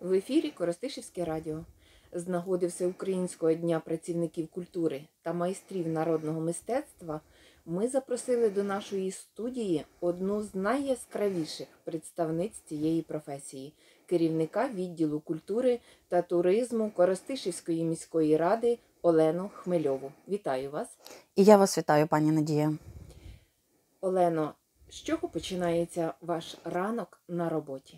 В ефірі Коростишівське радіо. З нагоди Всеукраїнського дня працівників культури та майстрів народного мистецтва ми запросили до нашої студії одну з найяскравіших представниць цієї професії – керівника відділу культури та туризму Коростишівської міської ради Олену Хмельову. Вітаю вас. І я вас вітаю, пані Надія. Олено, з чого починається ваш ранок на роботі?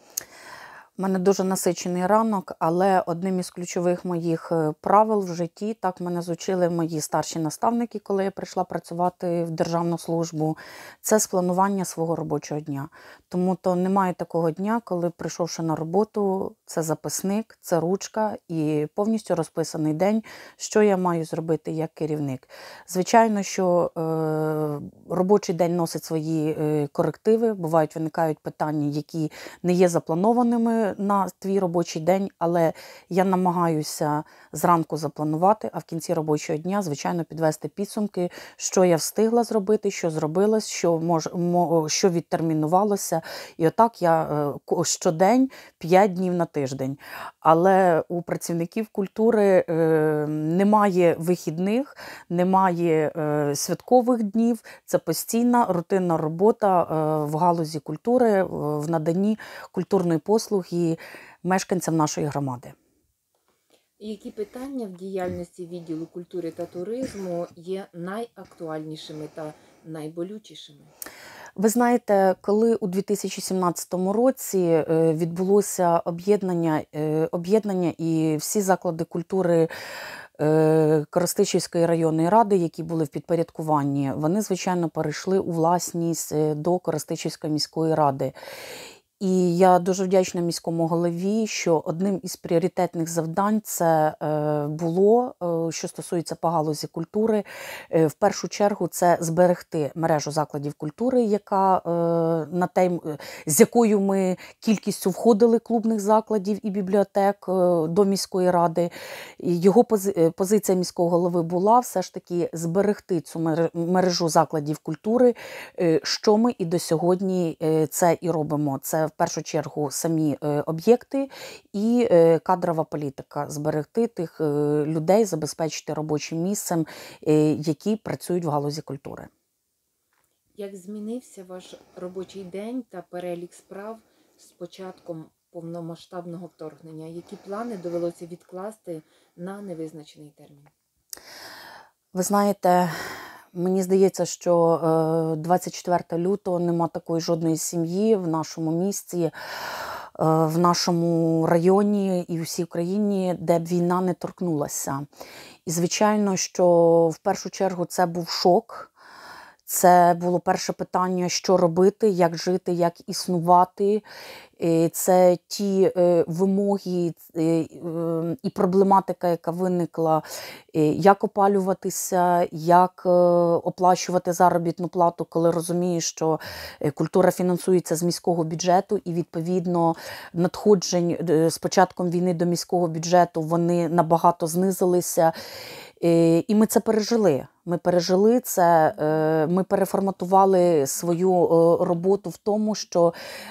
У мене дуже насичений ранок, але одним із ключових моїх правил в житті, так мене зучили мої старші наставники, коли я прийшла працювати в державну службу, це спланування свого робочого дня. Тому то немає такого дня, коли, прийшовши на роботу, це записник, це ручка і повністю розписаний день, що я маю зробити як керівник. Звичайно, що робочий день носить свої корективи, виникають питання, які не є запланованими на твій робочий день, але я намагаюся зранку запланувати, а в кінці робочого дня, звичайно, підвести підсумки, що я встигла зробити, що зробилось, що відтермінувалося. І отак я щодень 5 днів на тиждень. Але у працівників культури немає вихідних, немає святкових днів. Це постійна рутинна робота в галузі культури, в наданні культурної послуги мешканцям нашої громади. Які питання в діяльності відділу культури та туризму є найактуальнішими та найболючішими? Ви знаєте, коли у 2017 році відбулося об'єднання і всі заклади культури Коростишівської районної ради, які були в підпорядкуванні, вони, звичайно, перейшли у власність до Коростишівської міської ради. І я дуже вдячна міському голові, що одним із пріоритетних завдань це було, що стосується по галузі культури, в першу чергу це зберегти мережу закладів культури, з якою ми кількістю входили клубних закладів і бібліотек до міської ради. Його позиція міського голови була все ж таки зберегти цю мережу закладів культури, що ми і до сьогодні це і робимо. Це в першу чергу самі об'єкти і кадрова політика. Зберегти тих людей, забезпечити робочим місцем, які працюють в галузі культури. Як змінився ваш робочий день та перелік справ з початком повномасштабного вторгнення? Які плани довелося відкласти на невизначений термін? Ви знаєте, мені здається, що 24 лютого нема такої жодної сім'ї в нашому місті, в нашому районі і в всій Україні, де б війна не торкнулася. І, звичайно, що в першу чергу це був шок. Це було перше питання, що робити, як жити, як існувати. Це ті вимоги і проблематика, яка виникла, як опалюватися, як оплачувати заробітну плату, коли розумієш, що культура фінансується з міського бюджету і, відповідно, надходжень з початком війни до міського бюджету вони набагато знизилися. І ми це пережили. Ми пережили це, ми переформатували свою роботу в тому, що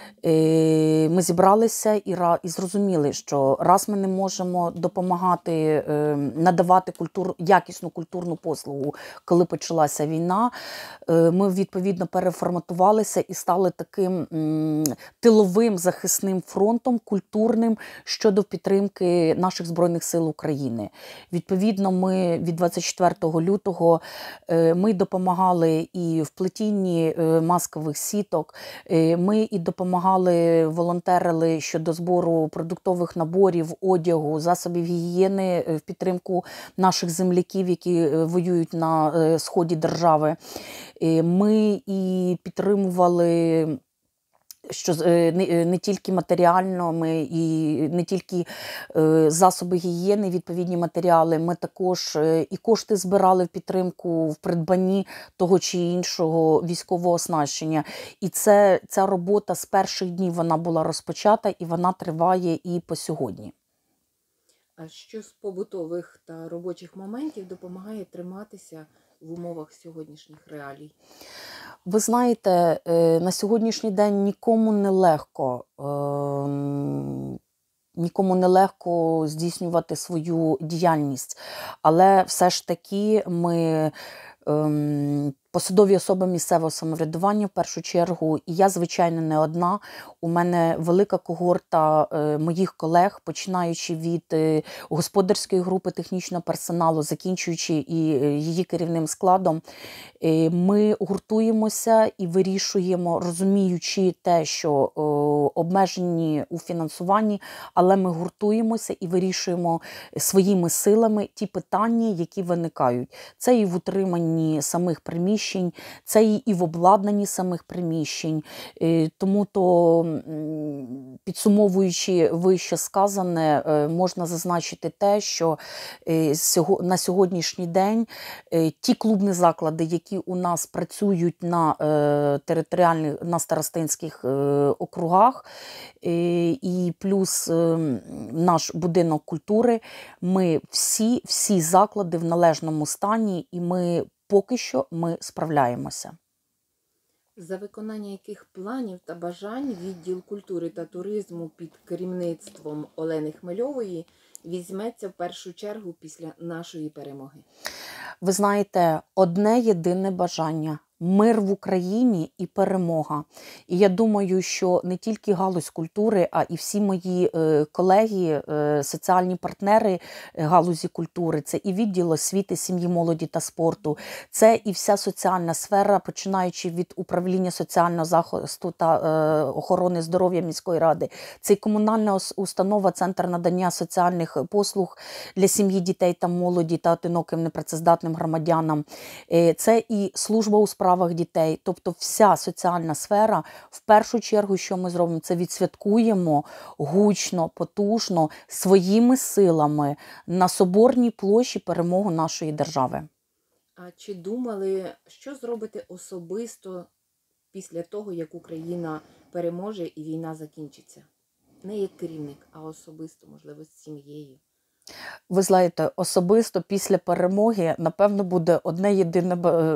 ми зібралися і зрозуміли, що раз ми не можемо допомагати надавати якісну культурну послугу, коли почалася війна, ми відповідно переформатувалися і стали таким тиловим захисним фронтом культурним щодо підтримки наших Збройних сил України. Відповідно, ми від 24 лютого ми допомагали і в плетінні маскових сіток, ми і допомагали, волонтерили щодо збору продуктових наборів, одягу, засобів гігієни в підтримку наших земляків, які воюють на сході держави. Ми і підтримували не тільки матеріально, ми і не тільки засоби гігієни, відповідні матеріали, ми також і кошти збирали в підтримку в придбанні того чи іншого військового оснащення. І ця робота з перших днів вона була розпочата і вона триває і по сьогодні. А що з побутових та робочих моментів допомагає триматися в умовах сьогоднішніх реалій? Ви знаєте, на сьогоднішній день нікому не легко нікому не легко здійснювати свою діяльність. Але все ж таки ми посадові особи місцевого самоврядування в першу чергу, і я, звичайно, не одна. У мене велика когорта моїх колег, починаючи від господарської групи технічного персоналу, закінчуючи і її керівним складом. Ми гуртуємося і вирішуємо, розуміючи те, що обмежені у фінансуванні, але ми гуртуємося і вирішуємо своїми силами ті питання, які виникають. Це і в утриманні самих приміщень, це і в обладнанні самих приміщень. Тому то, підсумовуючи вище сказане, можна зазначити те, що на сьогоднішній день ті клубні заклади, які у нас працюють на територіальних, на старостинських округах, і плюс наш будинок культури, ми всі заклади в належному стані, і ми поки що справляємося. За виконання яких планів та бажань відділ культури та туризму під керівництвом Олени Хмельової візьметься в першу чергу після нашої перемоги? Ви знаєте, одне єдине бажання – мир в Україні і перемога. І я думаю, що не тільки галузь культури, а і всі мої колеги, соціальні партнери галузі культури, це і відділ освіти, сім'ї, молоді та спорту, це і вся соціальна сфера, починаючи від управління соціального захисту та охорони здоров'я міської ради, це і комунальна установа Центр надання соціальних послуг для сім'ї, дітей та молоді та одиноким непрацездатним громадянам, це і служба у справах дітей, тобто вся соціальна сфера. В першу чергу, що ми зробимо, це відсвяткуємо гучно, потужно, своїми силами на Соборній площі перемогу нашої держави. А чи думали, що зробите особисто після того, як Україна переможе і війна закінчиться? Не як керівник, а особисто, можливо, з сім'єю. Ви знаєте, особисто після перемоги, напевно, буде одне єдине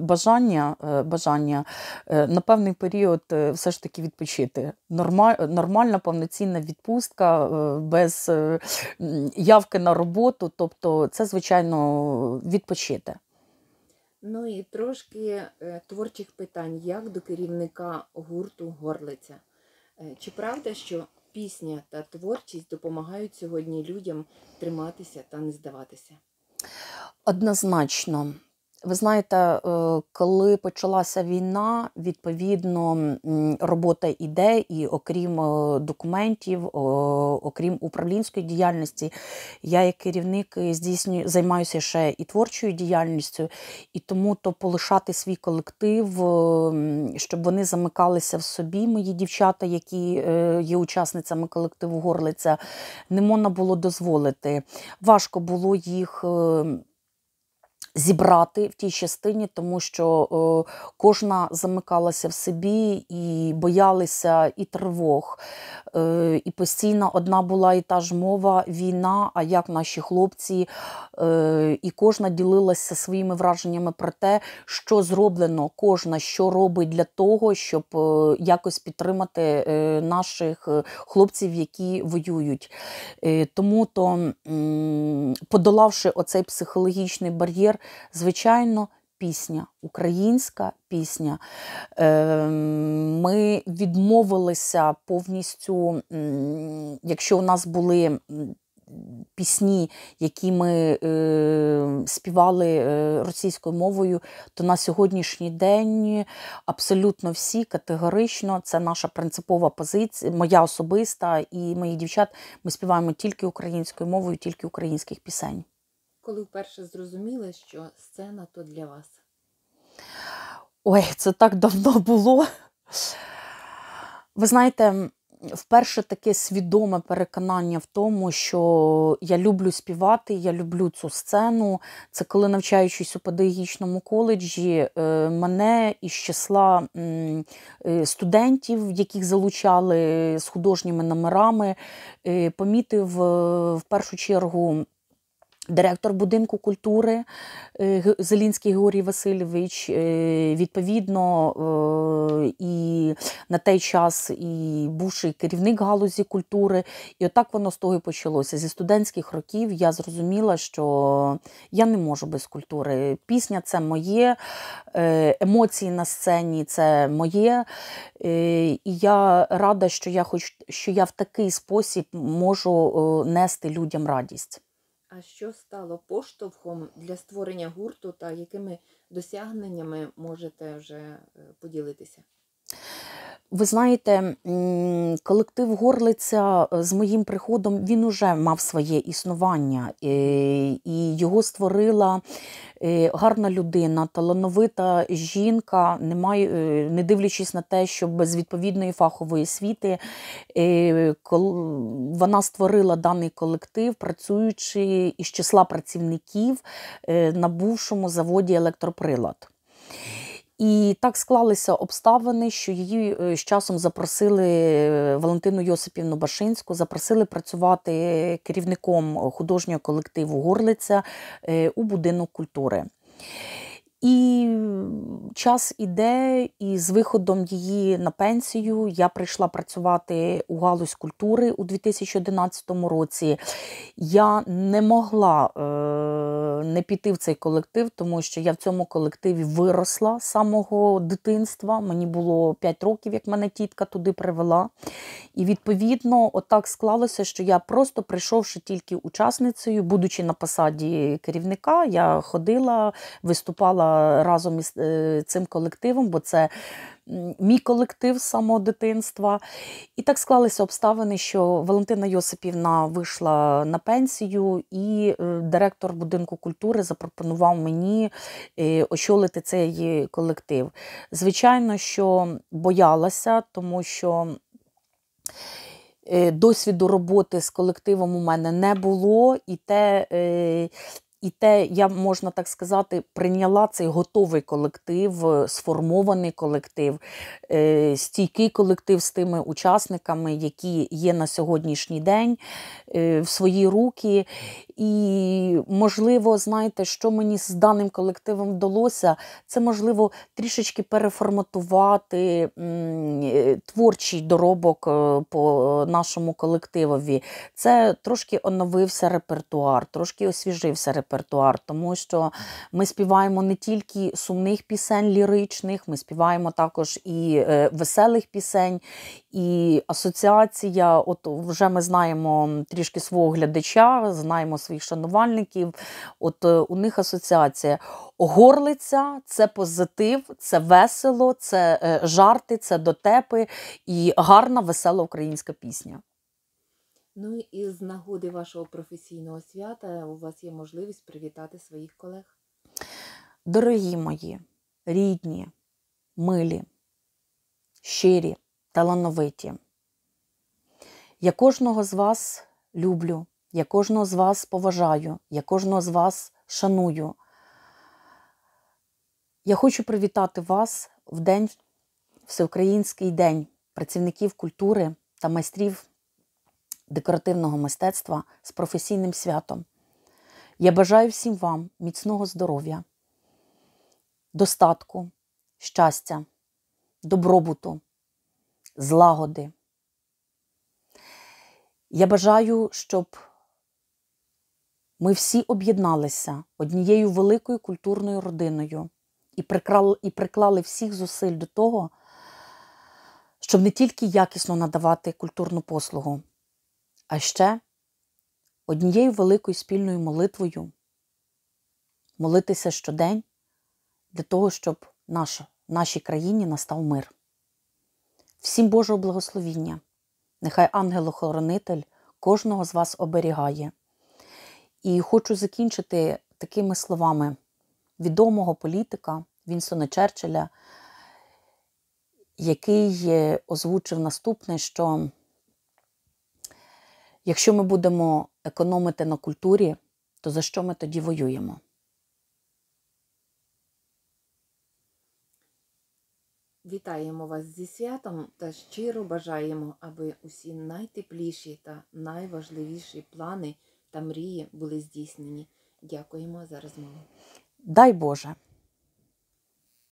бажання на певний період все ж таки відпочити. Нормальна, повноцінна відпустка, без явки на роботу, тобто це, звичайно, відпочити. Ну і трошки творчих питань, як до керівника гурту «Горлиця». Чи правда, що пісня та творчість допомагають сьогодні людям триматися та не здаватися? Однозначно. Ви знаєте, коли почалася війна, відповідно, робота іде, і окрім документів, окрім управлінської діяльності, я як керівник займаюся ще і творчою діяльністю, і тому то полишати свій колектив, щоб вони замикалися в собі, мої дівчата, які є учасницями колективу «Горлиця», не можна було дозволити. Важко було їх зібрати в тій частині, тому що кожна замикалася в собі і боялися і тривог. І постійно одна була і та ж мова, війна, а як наші хлопці. І кожна ділилася своїми враженнями про те, що зроблено, кожна, що робить для того, щоб якось підтримати наших хлопців, які воюють. Тому то, подолавши оцей психологічний бар'єр, звичайно, пісня, українська пісня. Ми відмовилися повністю, якщо у нас були пісні, які ми співали російською мовою, то на сьогоднішній день абсолютно всі категорично, це наша принципова позиція, моя особиста і моїх дівчат, ми співаємо тільки українською мовою, тільки українських пісень. Коли вперше зрозуміли, що сцена то для вас? Ой, це так давно було. Ви знаєте, вперше таке свідоме переконання в тому, що я люблю співати, я люблю цю сцену. Це коли, навчаючись у педагогічному коледжі, мене із числа студентів, яких залучали з художніми номерами, помітив в першу чергу Директор будинку культури Зелінський Георгій Васильович, відповідно, і на той час і бувший керівник галузі культури. І отак воно з того і почалося. Зі студентських років я зрозуміла, що я не можу без культури. Пісня – це моє, емоції на сцені – це моє. І я рада, що я в такий спосіб можу нести людям радість. А що стало поштовхом для створення гурту та якими досягненнями можете вже поділитися? Ви знаєте, колектив «Горлиця» з моїм приходом, він уже мав своє існування. І його створила гарна людина, талановита жінка, не дивлячись на те, що без відповідної фахової освіти, вона створила даний колектив, працюючи із числа працівників на бувшому заводі «Електроприлад». І так склалися обставини, що її з часом запросили, Валентину Йосипівну Башинську, запросили працювати керівником художнього колективу «Горлиця» у будинок культури. І час іде, і з виходом її на пенсію я прийшла працювати у галузь культури у 2011 році. Я не могла не піти в цей колектив, тому що я в цьому колективі виросла з самого дитинства. Мені було 5 років, як мене тітка туди привела. І відповідно отак склалося, що я просто прийшовши тільки учасницею, будучи на посаді керівника, я ходила, виступала разом із цим колективом, бо це мій колектив з самого дитинства. І так склалися обставини, що Валентина Йосипівна вийшла на пенсію, і директор будинку культури запропонував мені очолити цей колектив. Звичайно, що боялася, тому що досвіду роботи з колективом у мене не було, і те, я, можна так сказати, прийняла цей готовий колектив, сформований колектив, стійкий колектив з тими учасниками, які є на сьогоднішній день, в свої руки. І, можливо, знаєте, що мені з даним колективом вдалося, це, можливо, трішечки переформатувати творчий доробок по нашому колективові. Це трошки оновився репертуар, трошки освіжився репертуар, тому що ми співаємо не тільки сумних пісень ліричних, ми співаємо також і веселих пісень, і асоціація, от вже ми знаємо трішки свого глядача, знаємо своїх шанувальників, от у них асоціація. Горлиця – це позитив, це весело, це жарти, це дотепи і гарна, весела українська пісня. Ну і з нагоди вашого професійного свята у вас є можливість привітати своїх колег. Дорогі мої, рідні, милі, щирі, талановиті. Я кожного з вас люблю, я кожного з вас поважаю, я кожного з вас шаную. Я хочу привітати вас в день, Всеукраїнський день працівників культури та майстрів декоративного мистецтва з професійним святом. Я бажаю всім вам міцного здоров'я, достатку, щастя, добробуту, злагоди. Я бажаю, щоб ми всі об'єдналися однією великою культурною родиною і приклали всіх зусиль до того, щоб не тільки якісно надавати культурну послугу, а ще однією великою спільною молитвою молитися щодень для того, щоб в нашій країні настав мир. Всім Божого благословіння. Нехай ангел-охоронитель кожного з вас оберігає. І хочу закінчити такими словами відомого політика Вінстона Черчилля, який озвучив наступне, що якщо ми будемо економити на культурі, то за що ми тоді воюємо? Вітаємо вас зі святом та щиро бажаємо, аби усі найтепліші та найважливіші плани та мрії були здійснені. Дякуємо за розмову. Дай Боже.